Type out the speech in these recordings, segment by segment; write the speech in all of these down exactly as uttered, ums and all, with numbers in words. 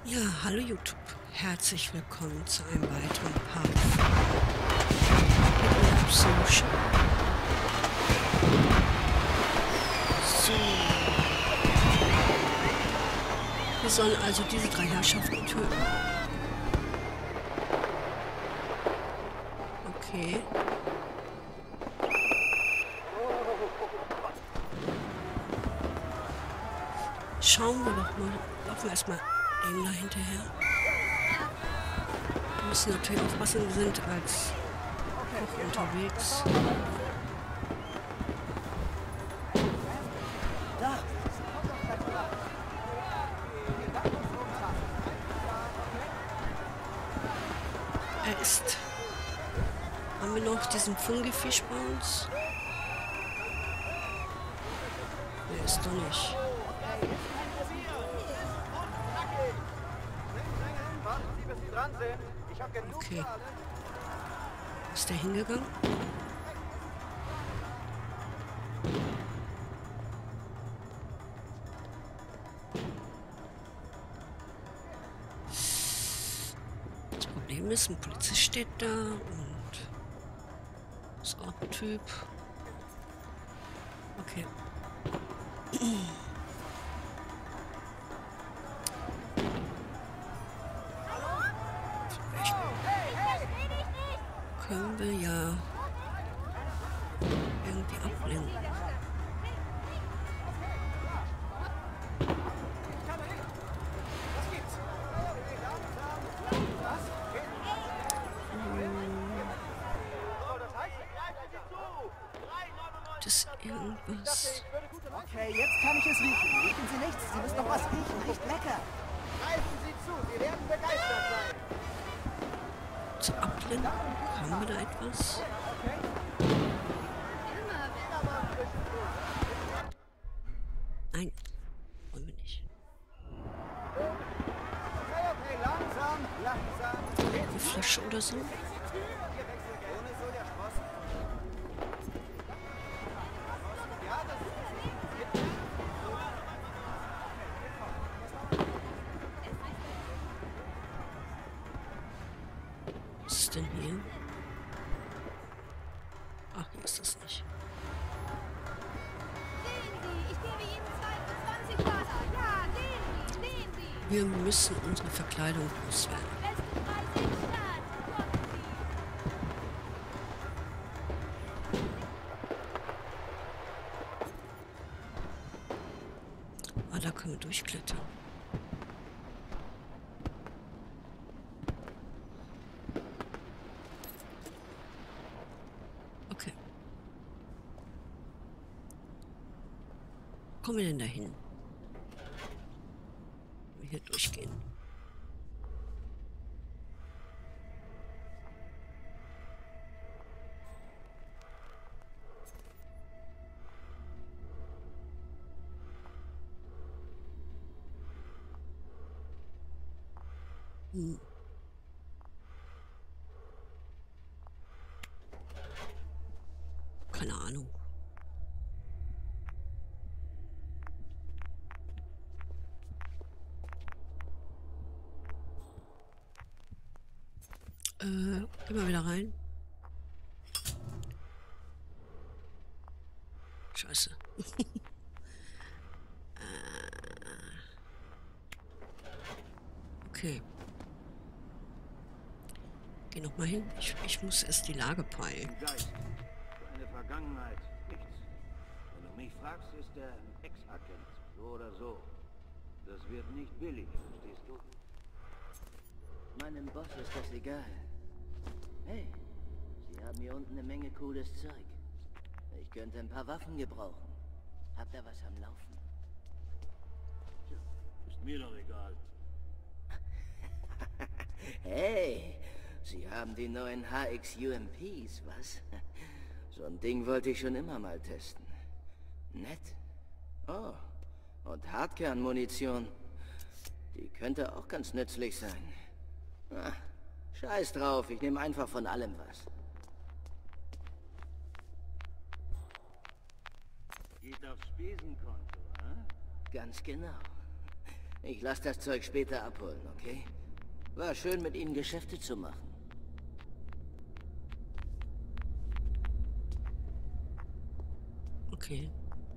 Ja, hallo YouTube. Herzlich willkommen zu einem weiteren Part von Absolution. So. Wir sollen also diese drei Herrschaften töten. Okay. Schauen wir doch mal. Laufen wir erstmal dem da hinterher. Wir müssen natürlich aufpassen, wir sind als Koch unterwegs. Er ist. Haben wir noch diesen Fungifisch bei uns? Nee, ist doch nicht. Okay. Ist der hingegangen? Das Problem ist, ein Polizist steht da und ist auch ein Typ. Okay. Können wir ja irgendwie ablenken. Das irgendwas. Okay, jetzt kann ich es riechen. Riechen Sie nichts? Sie müssen noch was riechen. Riecht lecker. Greifen Sie zu, Sie werden begeistert sein. Zu ablenken? Haben wir da etwas? Nein, wollen wir nicht. Okay, okay, langsam, langsam. Eine Flasche oder so? Ohne so der Sprossen. Ja, das ist Was ist denn hier? Ach, hier ist das nicht. Wir müssen unsere Verkleidung loswerden. Ah, da können wir durchklettern. Okay. Wo kommen wir denn dahin? Wenn wir hier durchgehen. Hm. Keine Ahnung. Äh, gehen wir wieder rein. Scheiße. äh, okay. Geh noch mal hin. Ich, ich muss erst die Lage peilen. Ein Geist. Eine Vergangenheit. Nichts. Wenn du mich fragst, ist er ein Ex-Agent. So oder so. Das wird nicht billig, verstehst du? Meinem Boss ist das egal. Hey, Sie haben hier unten eine Menge cooles Zeug. Ich könnte ein paar Waffen gebrauchen. Habt ihr was am Laufen? Tja, ist mir doch egal. Hey, Sie haben die neuen H X U M Ps, was? So ein Ding wollte ich schon immer mal testen. Nett. Oh, und Hartkernmunition. Die könnte auch ganz nützlich sein. Ah, scheiß drauf, ich nehme einfach von allem was. Geht aufs Spesenkonto, hä? Ganz genau. Ich lasse das Zeug später abholen, okay? War schön, mit Ihnen Geschäfte zu machen. Okay.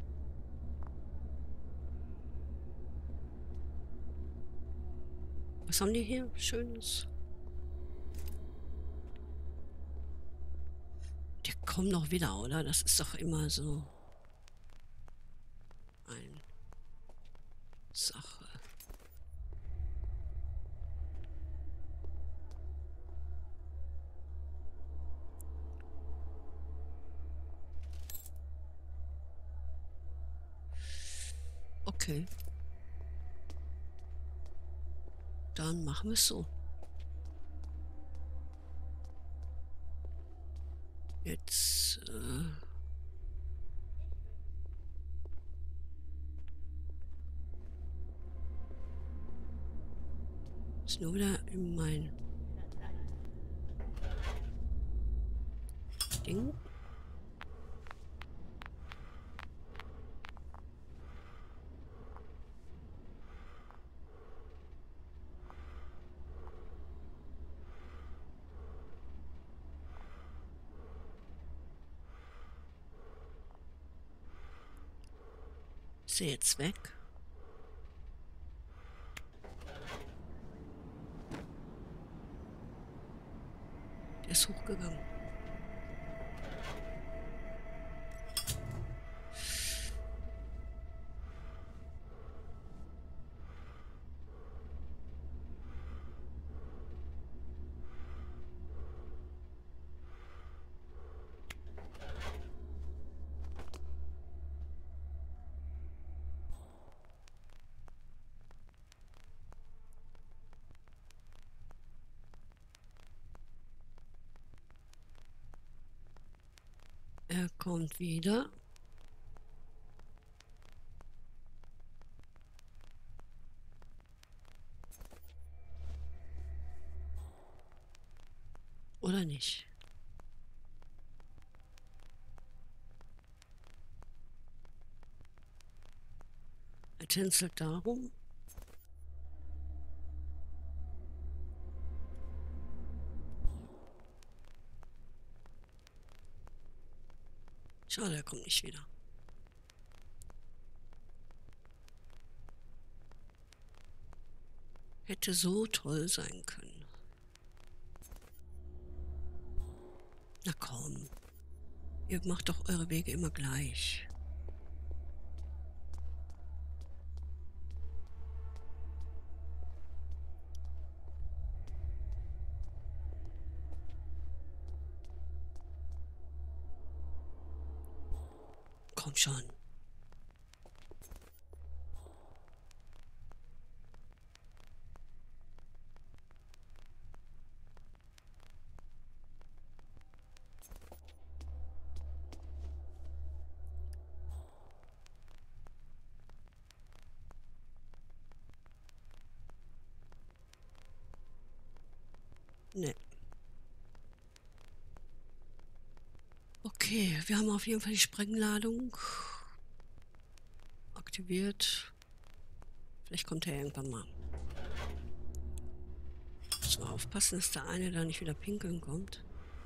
Was haben die hier Schönes? Die kommen doch wieder, oder? Das ist doch immer so eine Sache. Okay. Dann machen wir es so. Jetzt äh ist nur wieder in mein Ding. Ist er jetzt weg? Der ist hochgegangen. Er kommt wieder. Oder nicht? Er tänzelt darum. Schade, er kommt nicht wieder. Hätte so toll sein können. Na komm. Ihr macht doch eure Wege immer gleich. Komm schon. Nee. Okay, wir haben auf jeden Fall die Sprengladung aktiviert. Vielleicht kommt er irgendwann mal. Müssen wir aufpassen, dass der eine da nicht wieder pinkeln kommt.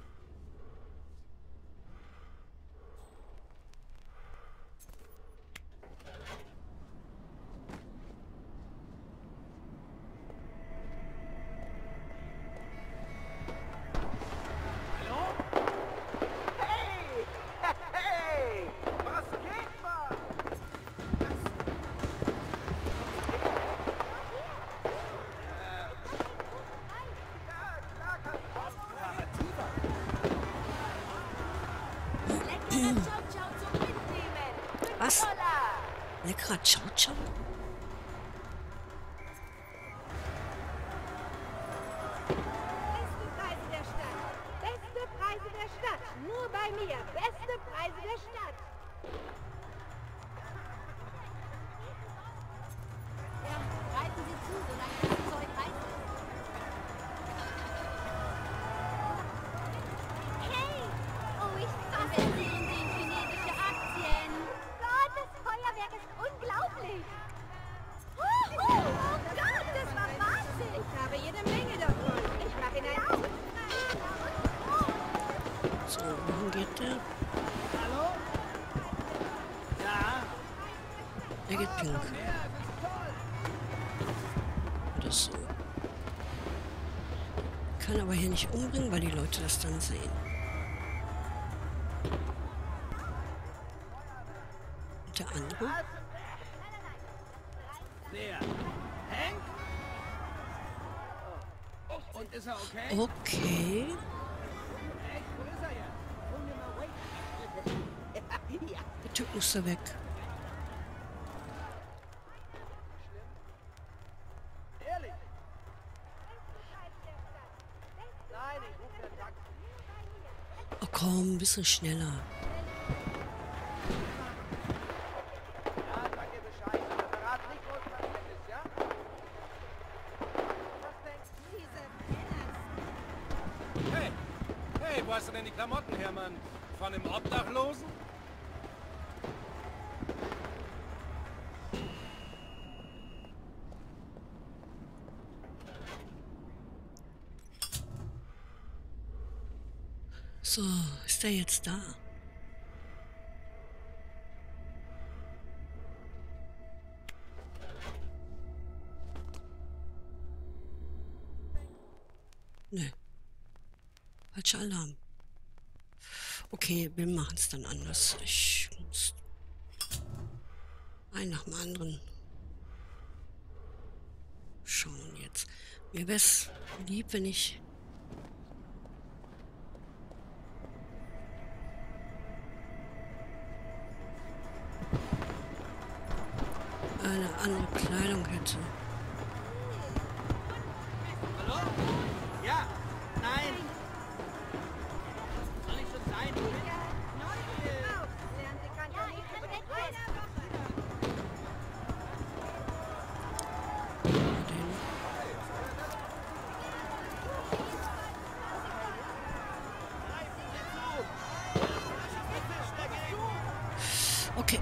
Was? Leckerer Ciao Ciao? Beste Preise der Stadt. Beste Preise der Stadt. Nur bei mir. Beste Preise der Stadt. Ja, reiten Sie zu, solange das Zeug heiß ist. Hey! Oh, ich investieren Sie in chinesische Aktien. Gott, das Feuerwerk ist unglaublich. Huhu! wohin geht der? Hallo? Ja? Der geht pink. Oder so. Kann aber hier nicht umbringen, weil die Leute das dann sehen. Und der andere? Wer? Hank? Oh. Und ist er okay? Okay. Hank, wo ist er jetzt? Hol mir mal Wake. Ja. Der Typ muss da weg. Ehrlich? Nein, ich rufe den Taxi. Oh komm, ein bisschen schneller. Ja, sag ihr Bescheid. Aber verrat nicht, wo es passiert ist, ja? Was denkst du? Hey, hey, wo hast du denn die Klamotten her, Mann? Von einem Obdachlosen? So, ist der jetzt da? Ne. Falscher Alarm. Okay, wir machen es dann anders. Ich muss ein nach dem anderen schauen jetzt. Mir wäre es lieb, wenn ich eine andere Kleidung hätte. Hallo? Ja? Nein? Soll ich schon sein? Den. Okay.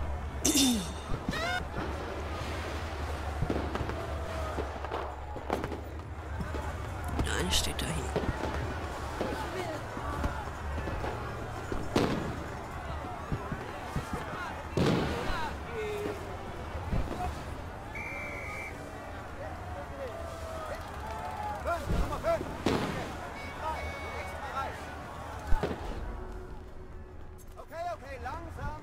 Der eine steht da hin. Fünf, Nummer fünf. Drei, extra rein. Okay, okay, langsam.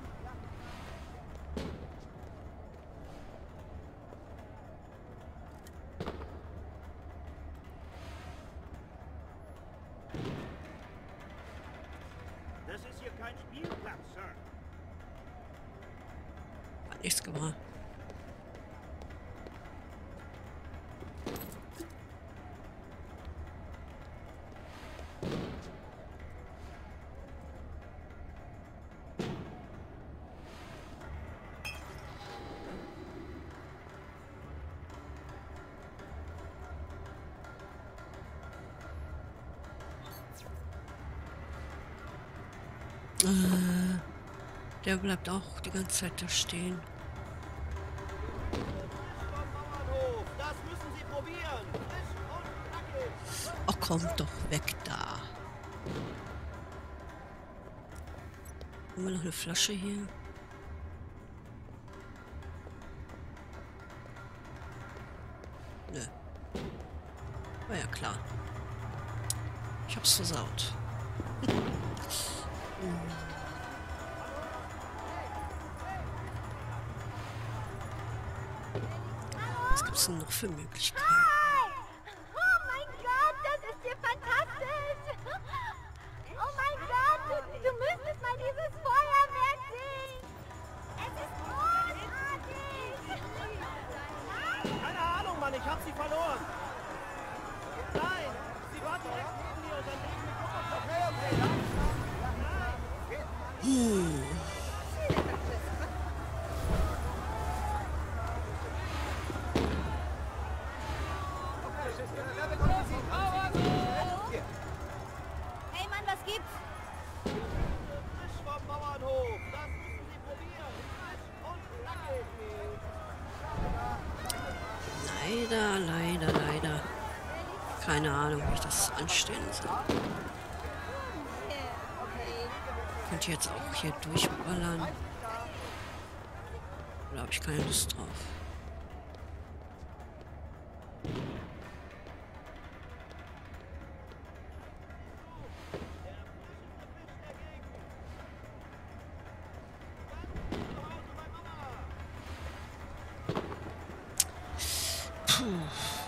Das ist hier kein Spielplatz, Sir. Hat nichts gebracht. Äh, der bleibt auch die ganze Zeit da stehen. Vom Bauernhof, das müssen Sie probieren. Frisch und knackig. Oh, komm doch weg da. Haben wir noch eine Flasche hier? Nö. War ja klar. Ich hab's versaut. Was gibt's denn noch für Möglichkeiten? Hi! Oh mein Gott, das ist hier fantastisch! Oh mein Gott, du, du müsstest mal dieses Feuerwerk sehen! Es ist großartig! Keine Ahnung, Mann, ich hab sie verloren. Nein, sie war direkt neben mir und dann legen wir auf. Okay, okay, langsam. Hm. Hey Mann, was gibt's? Frisch vom Bauernhof, das müssen Sie probieren. Frisch und knackig. Leider, leider, leider. Keine Ahnung, wie ich das anstellen soll. Okay. Könnt ihr jetzt auch hier durchballern. Da habe ich keine Lust drauf. Puh.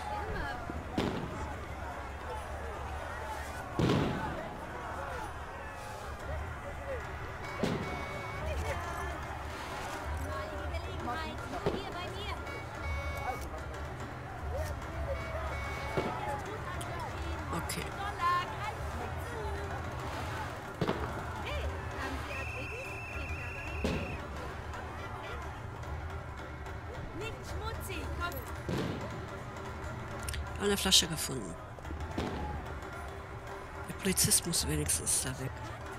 Okay. Eine Flasche gefunden. Der Polizist muss wenigstens da weg.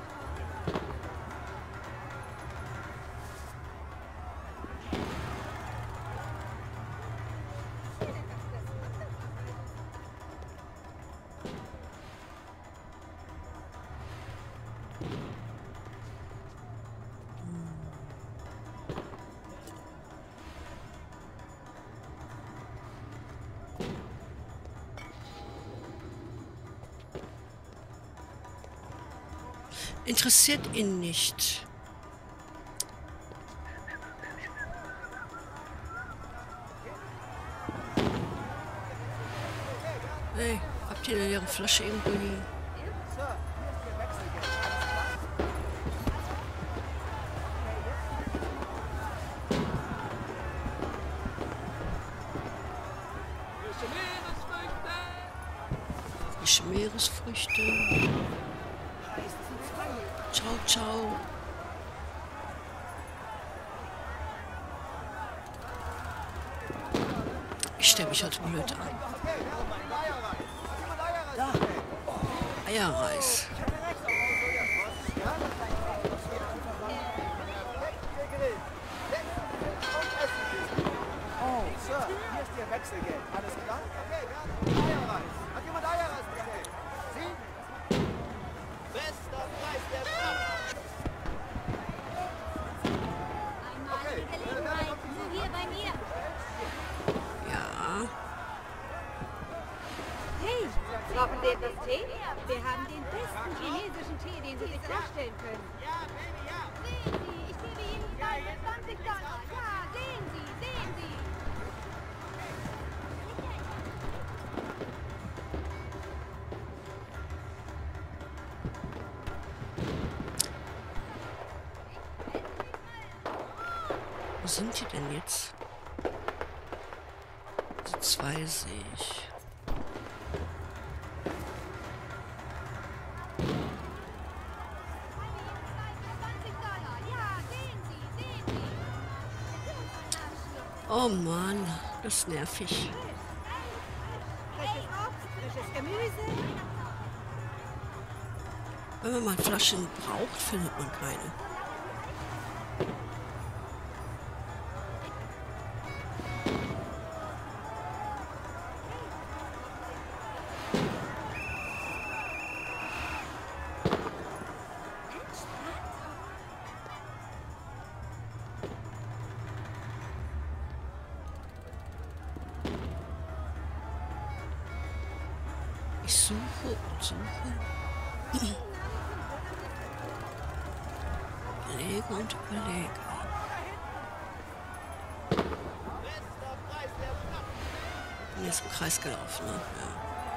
Interessiert ihn nicht. Hey, habt ihr eine leere Flasche irgendwo liegen? Frische Meeresfrüchte. Ciao, ciao. Ich stelle mich heute blöd an. Eierreis. Oh, Sir, hier ist Ihr Wechselgeld. Alles klar? Okay, wir haben Eierreis. Hat jemand Eierreis bestellt? Sie? Bester Preis der Stadt. Einmalige Gelegenheit. So hier bei mir. Ja. Hey, brauchen Sie etwas Tee? Wir haben den besten chinesischen Tee, den Sie sich vorstellen können. Sehen Sie, ich gebe Ihnen zwei für zwanzig Dollar. Ja, sehen Sie, sehen Sie. Wo sind die denn jetzt? Die zwei sehe ich. zwanzig Dollar. Ja, sehen Sie, sehen Sie. Oh Mann, das ist nervig. Frisches Obst, frisches Gemüse. Wenn man mal Flaschen braucht, findet man keine. Ich suche und suche. Überlege und überlege. Bin jetzt im Kreis gelaufen, ne? Ja.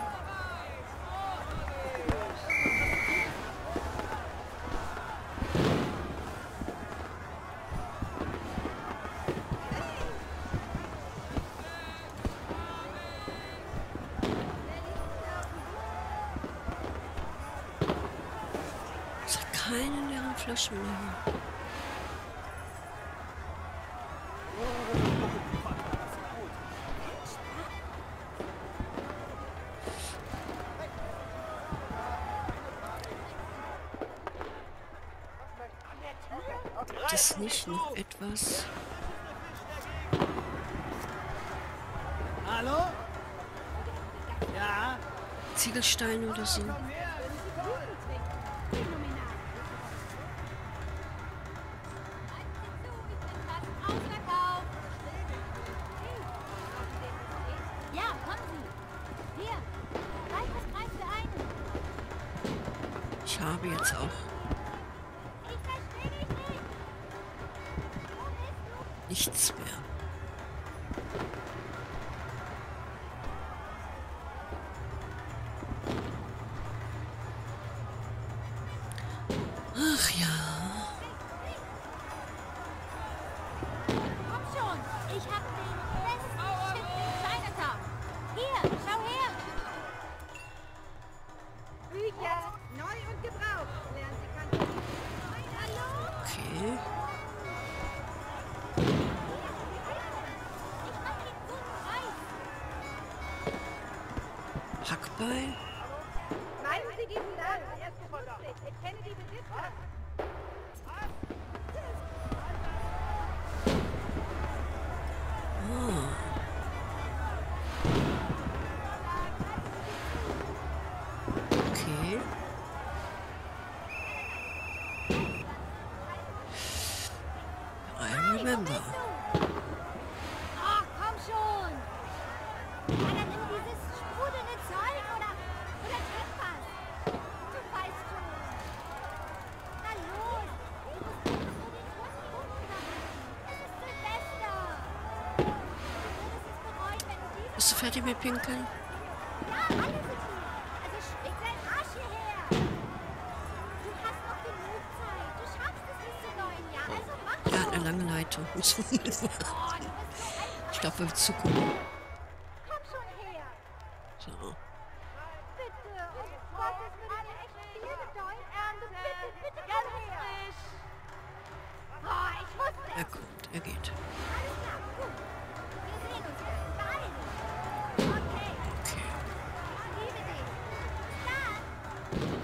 Es hat keine leeren Flaschen mehr. Gibt es nicht noch etwas? Hallo? Ja? Ziegelsteine oder so? Farbe jetzt auch Ich verstehe dich nicht. Wo bist du? nichts mehr. Ach ja. Komm schon, ich hab den besten Chip in Chinatown. Hier, schau her. Bücher, neu und gebraucht. Lernen Sie Kantonesisch. Hallo? Okay. Ich mach den guten Preis. Hackbein. Meinen Sie diesen Laden? Er ist beruflich. Ich kenne die Besitzer. Ah. Okay. I remember. Ach, komm schon. Ja, dann nimm dieses sprudelnde Zeug oder, oder trink was. Du weißt schon. Na los. Du musst einfach nur den Kunden umfahren. Es ist Silvester. Du würdest es bereuen, wenn du diese... Bist du fertig mit Pinkeln? Ja, alle sind hier. Also schwing deinen Arsch hierher. Du hast noch genug Zeit. Du schaffst es bis zum neuen Jahr. Also mach Ja, schon. eine lange Leitung. Muss man mit Oh, du bist so ein... Ich glaube, wir zugucken. Komm schon her. So. Bitte, um Gottes Willen, echt viel bedeuten. Also bitte, bitte komm her. Oh, ich wusste Er es. kommt, er geht. Alles klar, gut. Wir sehen uns gleich. Beeil dich. Okay, Okay. ich liebe dich. Bis dann.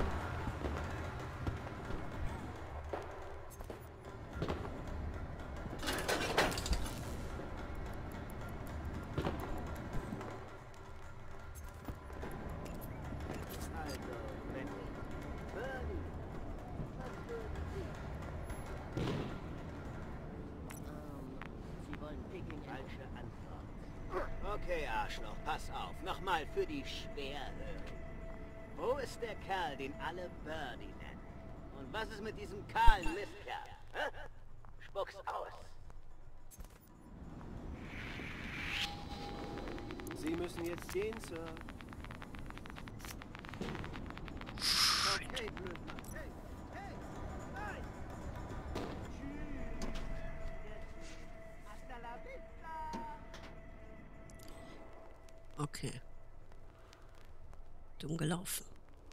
Also, wenn ich... Birdie, was würden Sie? Ähm, Sie wollen Picking? Falsche Antwort. Okay, Arschloch, pass auf. Nochmal für die Schwerhörigen. Wo ist der Kerl, den alle Birdie nennen? Und was ist mit diesem kahlen Mistkerl? Hä? Spuck's aus. Sie müssen jetzt gehen, Sir. Okay, Blödmann. Hey, hey, nein! Tschüss. Hasta la vista. Okay. Dumm gelaufen.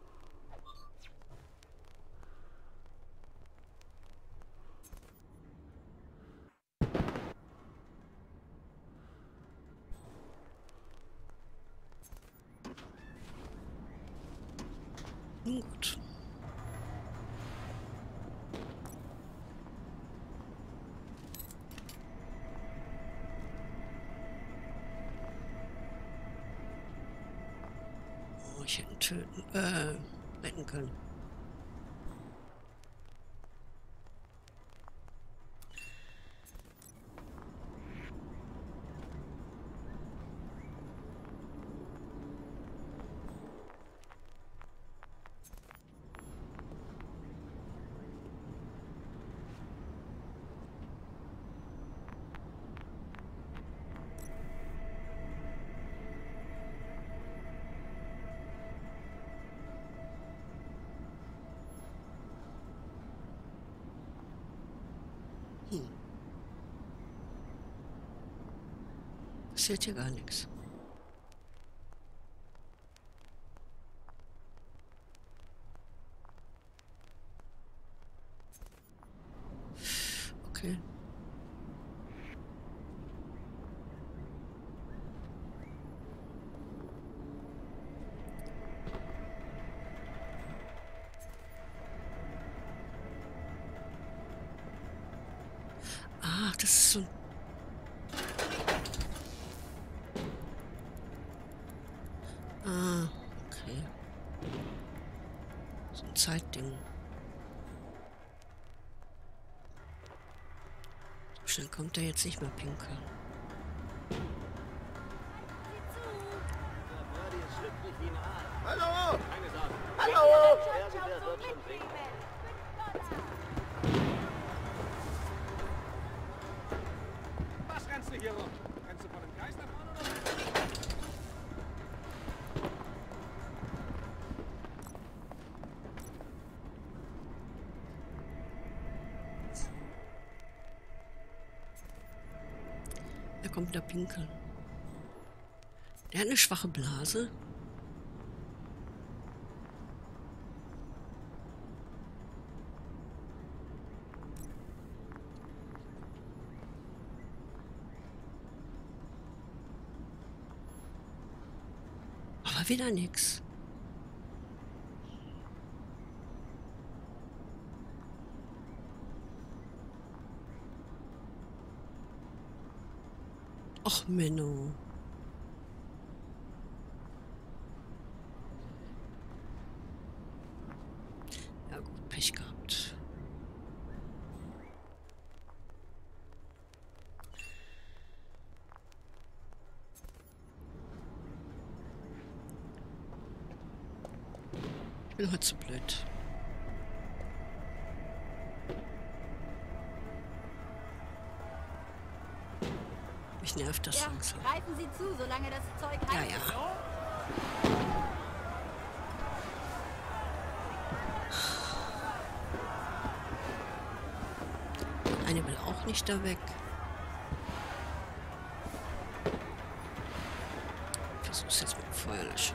Nun gut. Oh, ich hätte ihn töten, äh, retten können. Hm. Passiert hier gar nichts. Okay. Ah, das ist so ein... Ah, okay. So ein Zeitding. So schnell kommt er jetzt nicht mehr pinkeln. Der Birdie ist schlüpfrig wie ein Aal. Hallo! Keine Sorge. Hallo! Irgendwer wird schon bringen. kommt der pinkeln. Der hat eine schwache Blase. Aber wieder nix. Och, Menno. Ja gut, Pech gehabt. Ich bin heute zu blöd. Mich nervt das Ja, langsam. greifen Sie zu, solange das Zeug heiß Ja, ist. ja. Eine will auch nicht da weg. Ich versuch's jetzt mit dem Feuerlöscher.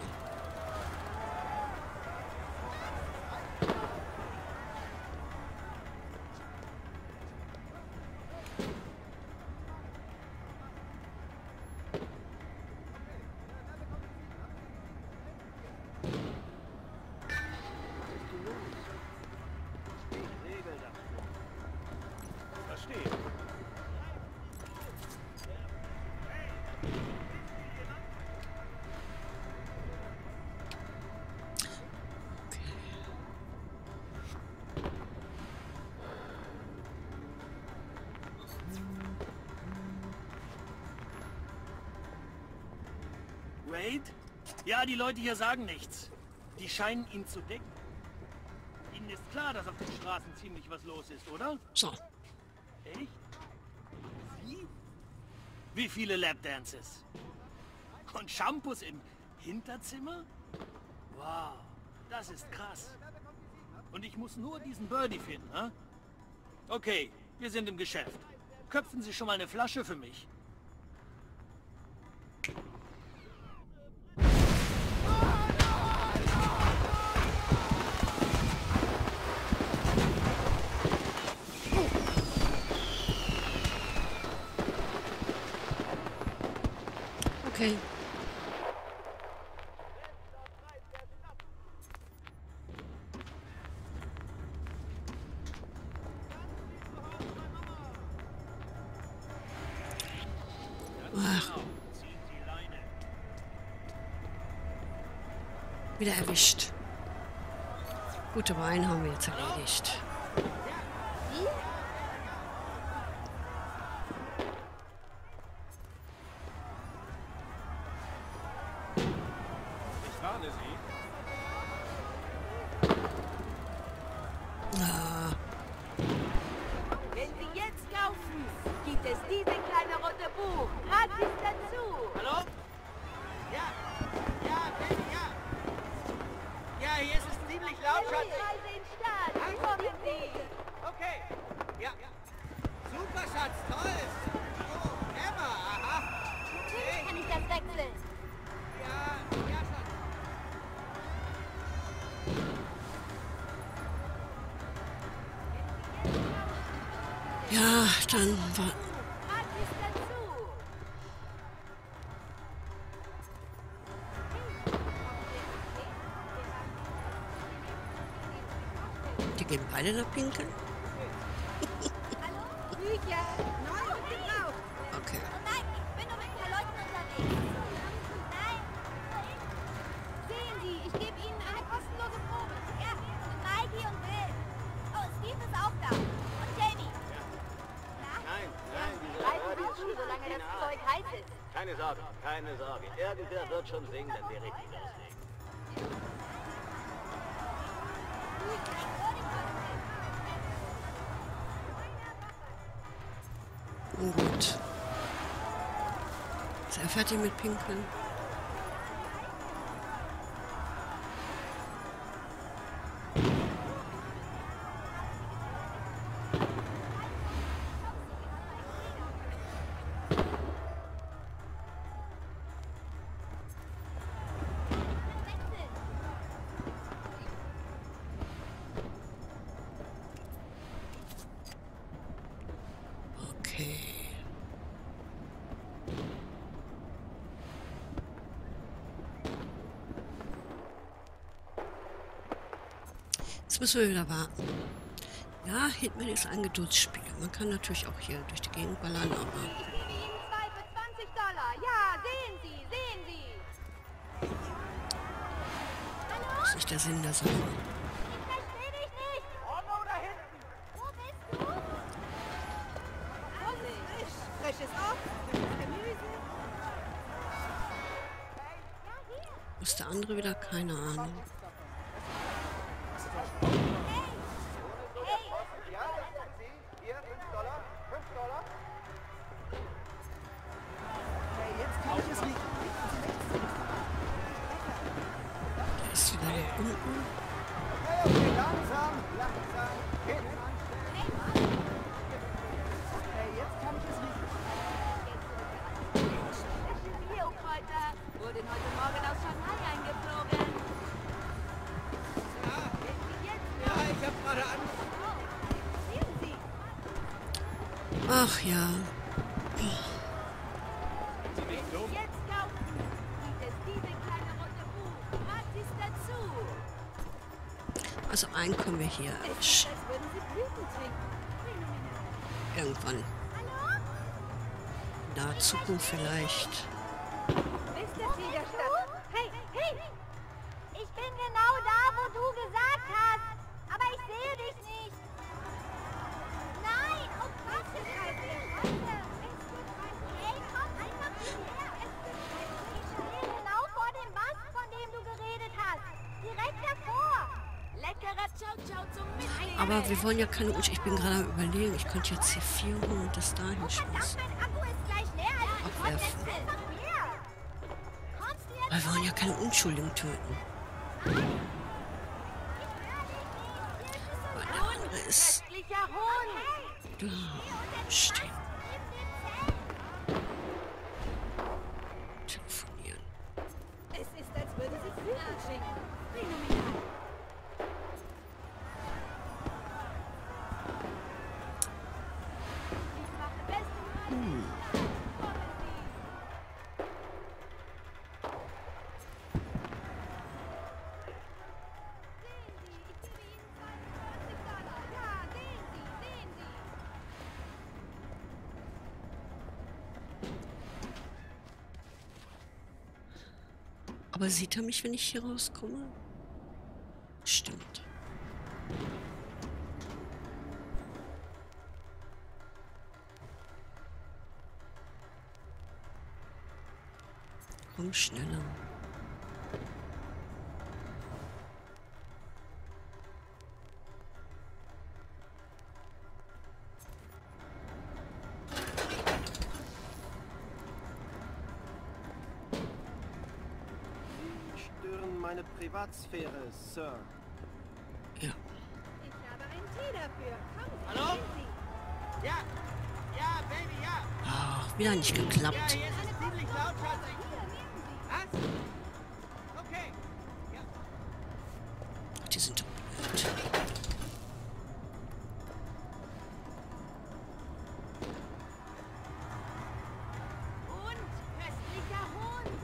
Verstehe. Wade? Ja, die Leute hier sagen nichts. Die scheinen ihn zu decken. Ihnen ist klar, dass auf den Straßen ziemlich was los ist, oder? So, Echt? Sie? Wie viele Lapdances? Und Shampoos im Hinterzimmer? Wow, das ist krass. Und ich muss nur diesen Birdie finden, ha? Okay, wir sind im Geschäft. Köpfen Sie schon mal eine Flasche für mich. okay. Ach. Wieder erwischt. Gute Wein haben wir jetzt erledigt. Ich warne Sie. Ah, Wenn Sie jetzt kaufen, gibt es diese kleine rote Buch gratis dazu. Hallo? Ja, ja, Baby, ja. Ja, hier ist es ziemlich laut, Die Schatz. Reise in Stadt. Kommen Sie. Okay. Ja. Super, Schatz, toll. Oh, Emma, aha. Natürlich kann ich das wechseln. Ja, ja, Schatz. ja, dann war... Gratis dazu. Die gehen beide da pinkeln? Hallo? Bücher. Neu und gebraucht. Okay. Nein, ich bin nur mit ein paar Leuten unterwegs. Nein. Sehen Sie, ich gebe Ihnen eine kostenlose Probe. Ja, mit Mikey und Bill. Oh, Steve ist auch da. Und Jamie. Nein, nein, diese Greifen Sie zu, solange das Zeug heiß ist. Keine Sorge, keine Sorge. Irgendwer wird schon singen, wenn wir richtig loslegen. Nun gut. Ist er fertig mit Pinkeln? Okay. Jetzt müssen wir wieder warten. Ja, Hitman ist ein Geduldsspiel. Man kann natürlich auch hier durch die Gegend ballern, aber... Ich gebe Ihnen zwei für zwanzig Dollar. Ja, sehen Sie, sehen Sie. Hallo? Das ist nicht der Sinn der Sache. Ich verstehe dich nicht. Ordnung da hinten! Wo bist du? Vorsicht! Frisches Obst, frisches Gemüse. Ja, hier. Wo ist der andere wieder? Keine Ahnung. Ja, das sind Sie. Hier, fünf Dollar. fünf Dollar. Hey, jetzt kann ich es riechen. Der ist wieder da unten. Okay, okay, langsam, langsam. Hinten anstellen. Hey, jetzt kann ich es riechen. Frische Biokräuter wurden heute Morgen aus Shanghai eingeflogen. Ja, ich hab gerade an. Sehen Sie. Ach ja. Jetzt kaufen. Gibt es diese kleine runde Buch. Gratis dazu. Also einen können wir hier Es ist, als würden Sie Blüten trinken. Phänomenal. irgendwann. Hallo? In naher Zukunft vielleicht. Mister Federstadt. Hey, hey! Ich bin genau da, wo du gesagt hast. Aber ich sehe dich nicht. Nein, oh Gott, es ist halt hier. Hey, komm einfach hierher. Es ist ich stehe genau vor dem Mast, von dem du geredet hast. Direkt davor. Leckerer Ciao-Ciao zum Mitnehmen. Aber wir wollen ja keine Unsch... Ich bin gerade am Überlegen. Ich könnte jetzt hier vier holen und das dahin Oh, verdammt, schmeißen. mein Akku ist gleich leer. Also ich Abwerfen. jetzt einfach her. Kommst du jetzt? Weil wir wollen ja keine Unschuldigen töten. Weil der andere ist Köstlicher Hund. da stehen. Telefonieren. Es ist, als würden Sie Blüten trinken. Phänomenal. Ich mache beste Mann. Sehen Sie, ich gebe Ihnen zweiundzwanzig Dollar. Ja, sehen Sie, sehen Sie. Aber sieht er mich, wenn ich hier rauskomme? Stimmt. Komm schneller. Sie stören meine Privatsphäre, Sir. Ja. Ich habe einen Tee dafür. Kommen Sie, Hallo? nehmen Sie. Ja, ja, Baby, ja. Ach, wieder nicht geklappt. Ja, hier ist es ziemlich laut, Schatzi. Was? Okay. Ja. Die sind doch blöd. Und köstlicher Hund.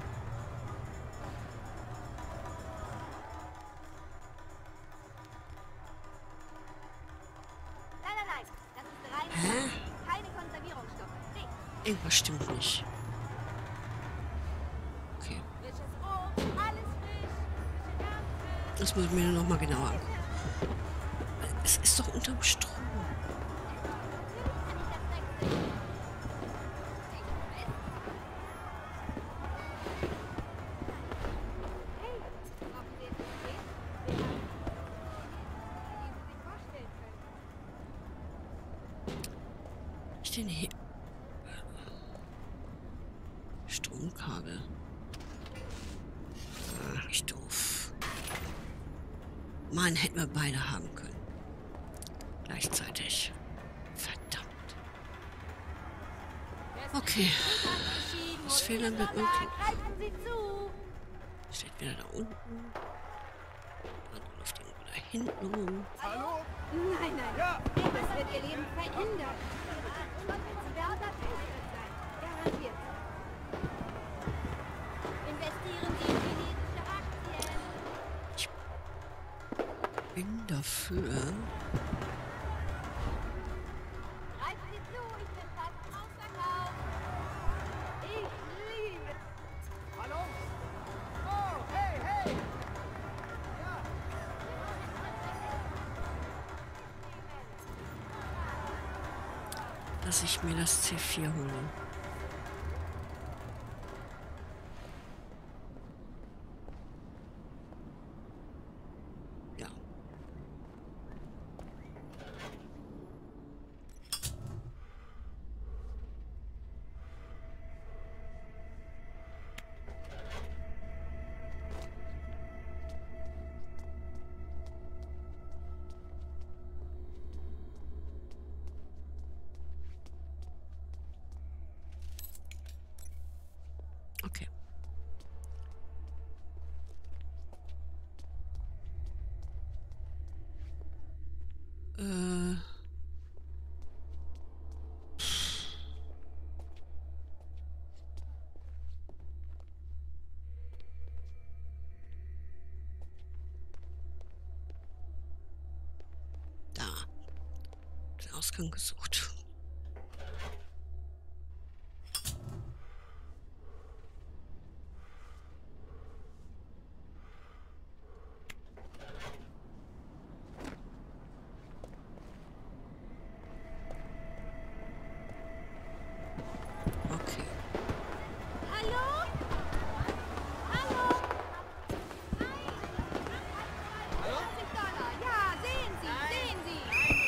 Nein, nein, nein. Das ist rein. Hä? Keine Konservierungsstoffe. Nichts. Irgendwas stimmt nicht. Okay, Frisches Obst. Alles frisch. Frische Ernte. das muss ich mir noch mal genauer angucken. Es ist doch unterm Strom. Ich den hier. Stromkabel. Ach, ich doof. Mann, hätten wir beide haben können. Gleichzeitig. Verdammt. Okay. Das Fehler wird man kriegen. Greifen Sie zu. Steht wieder da unten. Dann läuft irgendwo da hinten rum. Hallo? Nein, nein. Ja. Das wird Ihr Leben verändern. dass ich mir das C vier hole. Ja. Okay. Äh. Da. Den Ausgang gesucht. Okay. Hallo? Hallo? zwanzig Dollar. Ja, sehen Sie, sehen Sie.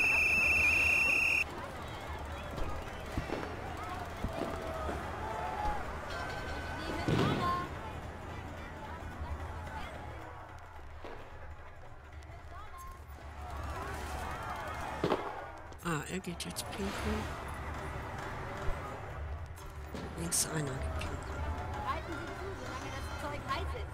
Liebe Dollar. Ah, er geht jetzt pinkeln. Links einer gepinkelt. Halten Sie zu, solange das Zeug heiß ist.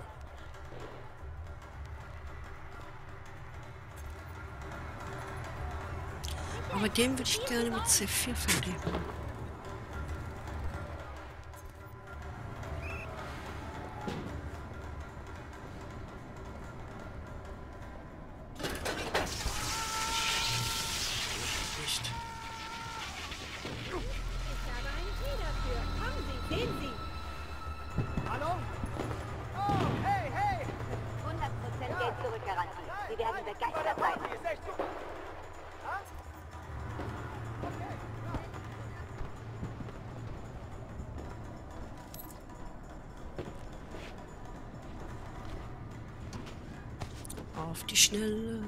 Aber den würde ich gerne mit C vier vergeben. Nicht. Ich habe einen Tee dafür. Kommen Sie, sehen Sie. Hallo? Oh, hey, hey! hundert Prozent Geld zurückgarantie. Sie werden begeistert sein. Die ist echt super. Ha? Okay, Auf die Schnelle.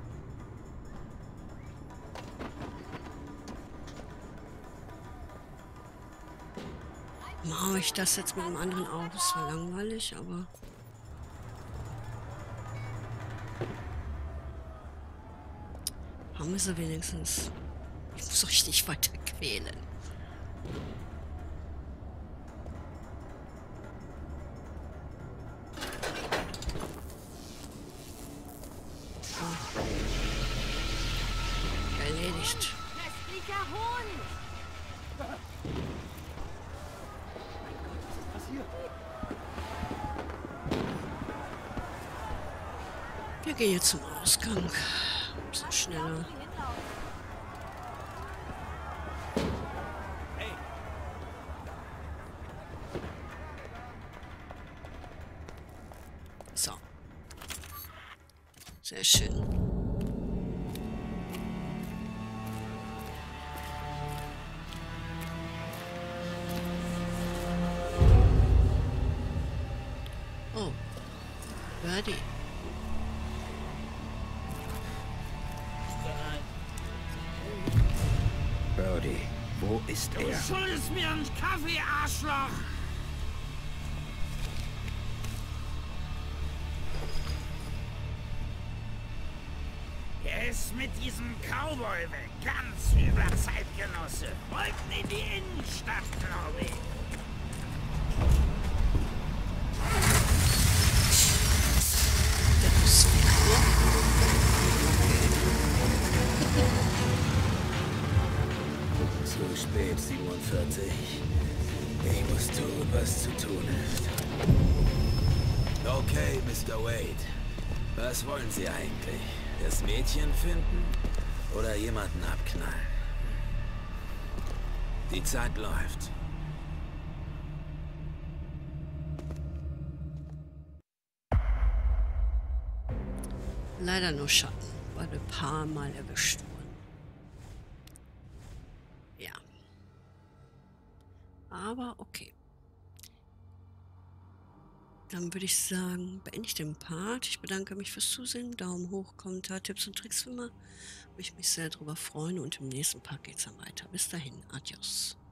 Mache ich das jetzt mit einem anderen Auto? Das war langweilig, aber... Haben wir sie wenigstens. Ich muss euch nicht weiter quälen. Oh. Erledigt. Köstlicher Hund. Wir gehen jetzt zum Ausgang. Ein bisschen schneller. So. Sehr schön. Oh. Birdie. Birdie, wo ist Du er? schuldest mir einen Kaffee, Arschloch! Er ist mit diesem Cowboy weg. Ganz übler Zeitgenosse. Wollten in die Innenstadt, glaube ich. Zu spät, siebenundvierzig. Ich muss tun, was zu tun ist. Okay, Mister Wade. Was wollen Sie eigentlich? Das Mädchen finden oder jemanden abknallen? Die Zeit läuft. Leider nur Schatten, weil wir ein paar Mal erwischt wurden. Ja. aber okay. Dann würde ich sagen, beende ich den Part. Ich bedanke mich fürs Zusehen. Daumen hoch, Kommentar, Tipps und Tricks wie immer. Würde ich mich sehr darüber freuen und im nächsten Part geht es dann weiter. Bis dahin, adios.